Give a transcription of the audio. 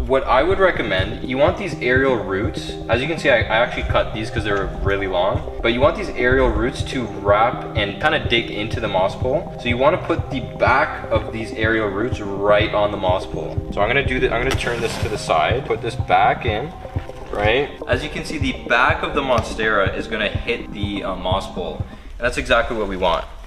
What I would recommend, you want these aerial roots. As you can see, I actually cut these because they're really long, but you want these aerial roots to wrap and kind of dig into the moss pole. So you want to put the back of these aerial roots right on the moss pole. So I'm gonna do that. I'm gonna turn this to the side, put this back in, right? As you can see, the back of the monstera is gonna hit the moss pole. And that's exactly what we want.